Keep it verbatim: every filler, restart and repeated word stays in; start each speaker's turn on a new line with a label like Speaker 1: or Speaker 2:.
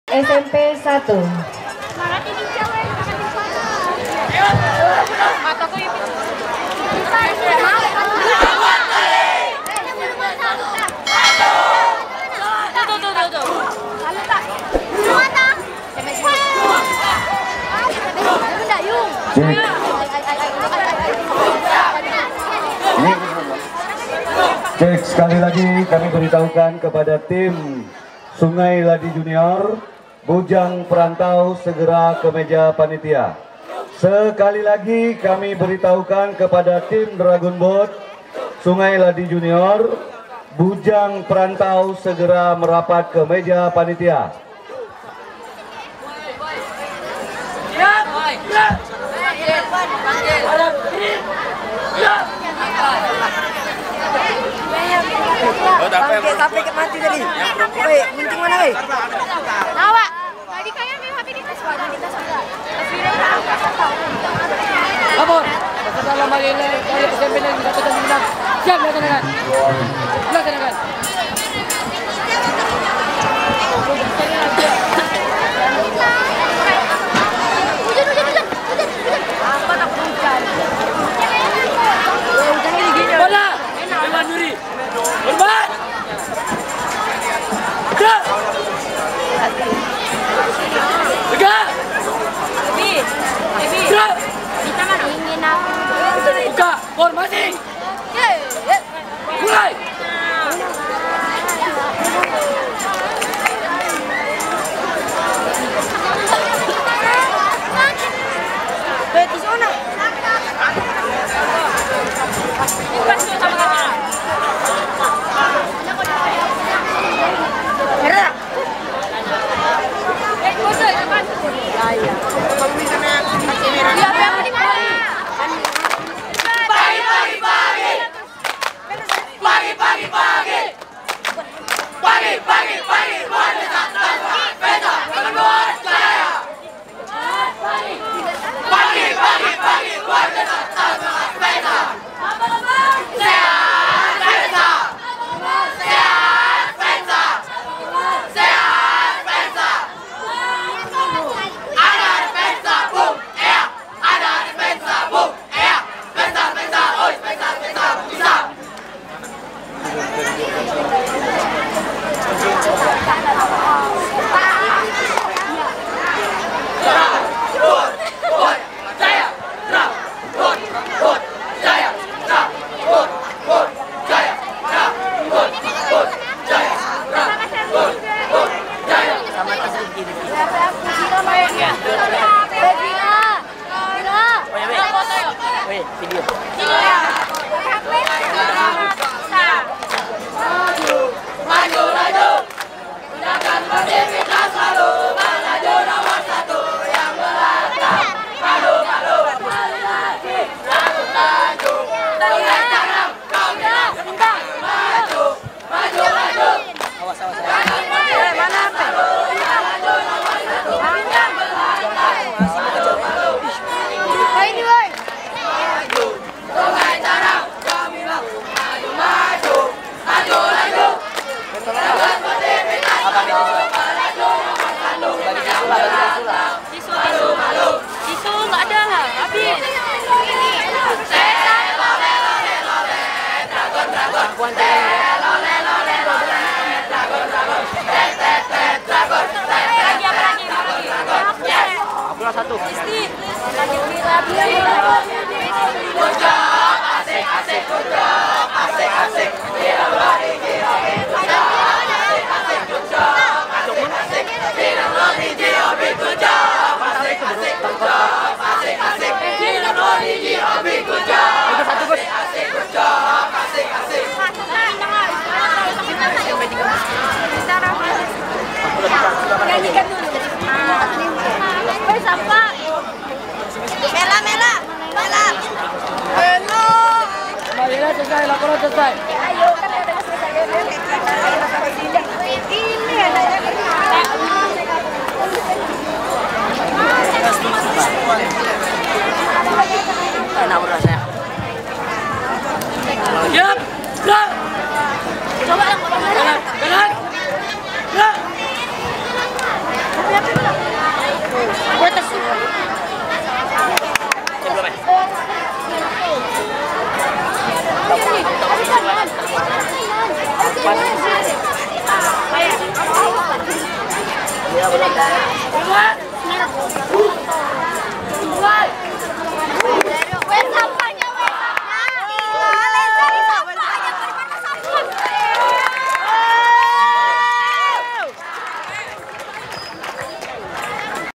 Speaker 1: S M P satu.
Speaker 2: Cek sekali lagi kami beritahukan kepada tim Sungai Ladi Junior, bujang perantau segera ke meja panitia. Sekali lagi kami beritahukan kepada tim Dragon Boat Sungai Ladi Junior, bujang perantau segera merapat ke meja panitia.
Speaker 3: Sampai sampai ke mati tadi. Woi, gunting mana woi?
Speaker 4: Tawa. Tadi kayaknya di H P di tas wadah di tas wadah.
Speaker 5: Lapor. Setelah lagi dari S M P yang satu dan menang. Siap laksanakan. Laksanakan.
Speaker 4: Hujan hujan hujan. Apa tak hujan? Hujan ini gini.
Speaker 5: Bola. Eman Nuri. Hormat. Gerak. Tegak.
Speaker 4: Ebi. Ebi.
Speaker 5: Gerak.
Speaker 4: Kita mana? Ingin aku.
Speaker 5: Buka. Formasi. Mulai.
Speaker 4: Betis ona. Merah. Eh, kode depan. Iya. Iya, berapa di mana?
Speaker 5: Pagi pagi pagi. Pagi pagi pagi. Pagi pagi pagi. Luar biasa. Peta. Luar jaya. Pagi pagi pagi. Luar biasa. Peta. Sehat peta. Sehat peta. Sehat peta. Ada peta boom. Ya. Ada peta boom. Ya. Peta peta. Oi peta peta. Bisa. Selesai, laporan selesai.
Speaker 4: Ayo, kan udah selesai. Ini ada yang
Speaker 3: Enak rasanya.
Speaker 5: Siap, gerak.
Speaker 4: coba yang
Speaker 5: Jalan, jalan. Gerak. Iya, belum.